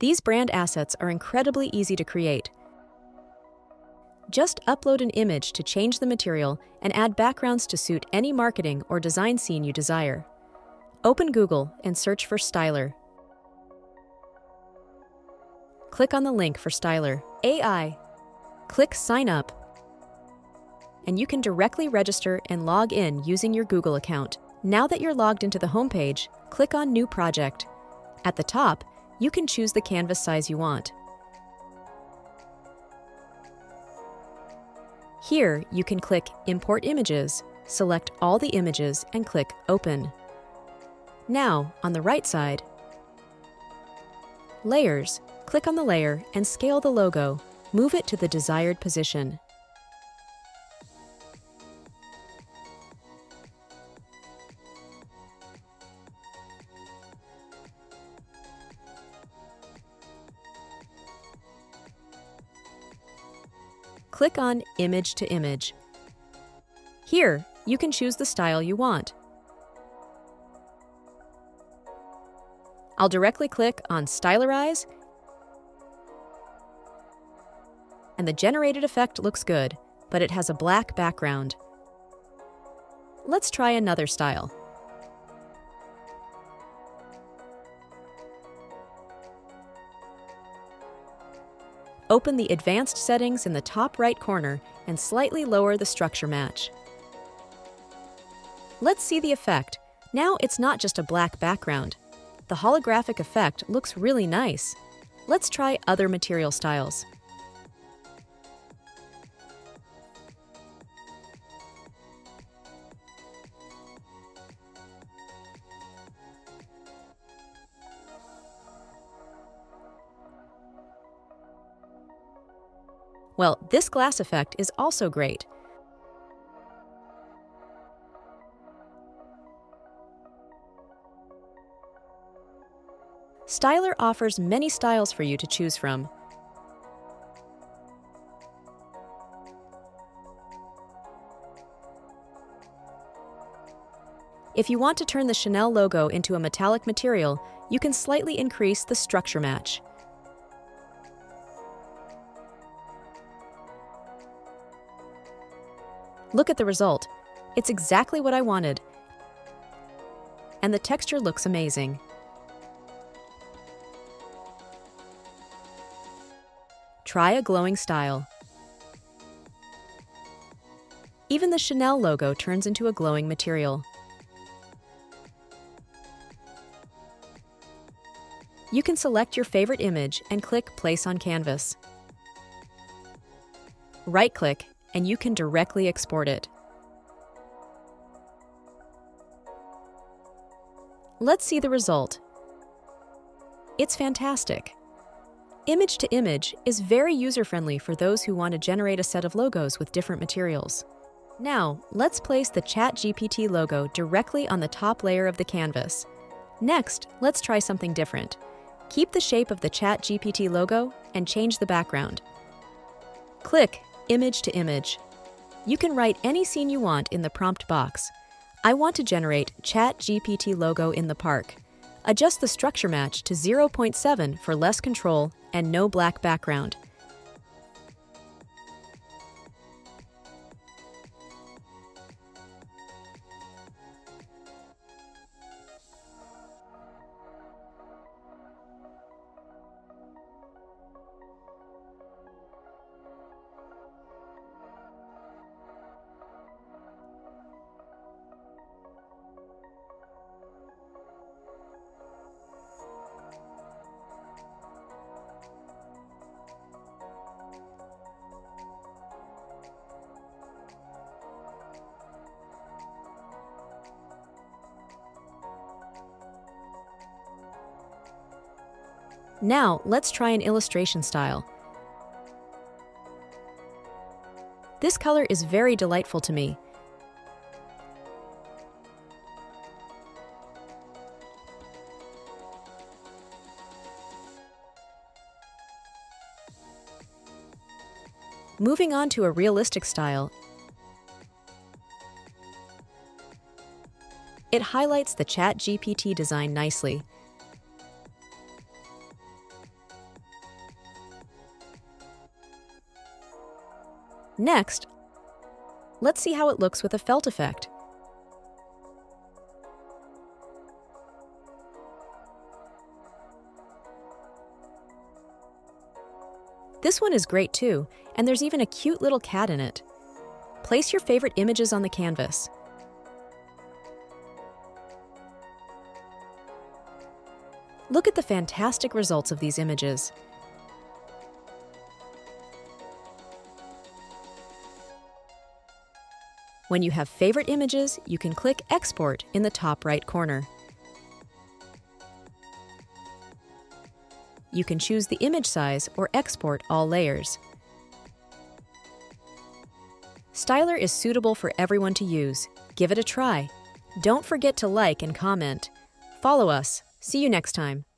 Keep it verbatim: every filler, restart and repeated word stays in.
These brand assets are incredibly easy to create. Just upload an image to change the material and add backgrounds to suit any marketing or design scene you desire. Open Google and search for Styler. Click on the link for Styler A I. Click Sign Up, and you can directly register and log in using your Google account. Now that you're logged into the homepage, click on New Project. At the top, you can choose the canvas size you want. Here, you can click Import Images, select all the images, and click Open. Now, on the right side, Layers. Click on the layer and scale the logo. Move it to the desired position. Click on Image to Image. Here, you can choose the style you want. I'll directly click on Stylerize, and the generated effect looks good, but it has a black background. Let's try another style. Open the Advanced settings in the top right corner and slightly lower the structure match. Let's see the effect. Now it's not just a black background. The holographic effect looks really nice. Let's try other material styles. Well, this glass effect is also great. Styler offers many styles for you to choose from. If you want to turn the Chanel logo into a metallic material, you can slightly increase the structure match. Look at the result. It's exactly what I wanted. And the texture looks amazing. Try a glowing style. Even the Chanel logo turns into a glowing material. You can select your favorite image and click Place on Canvas. Right-click, and you can directly export it. Let's see the result. It's fantastic. Image to Image is very user-friendly for those who want to generate a set of logos with different materials. Now, let's place the ChatGPT logo directly on the top layer of the canvas. Next, let's try something different. Keep the shape of the ChatGPT logo and change the background. Click Image to Image. You can write any scene you want in the prompt box. I want to generate ChatGPT logo in the park. Adjust the structure match to zero point seven for less control and no black background. Now, let's try an illustration style. This color is very delightful to me. Moving on to a realistic style, it highlights the ChatGPT design nicely. Next, let's see how it looks with a felt effect. This one is great too, and there's even a cute little cat in it. Place your favorite images on the canvas. Look at the fantastic results of these images. When you have favorite images, you can click Export in the top right corner. You can choose the image size or export all layers. Styler is suitable for everyone to use. Give it a try. Don't forget to like and comment. Follow us. See you next time.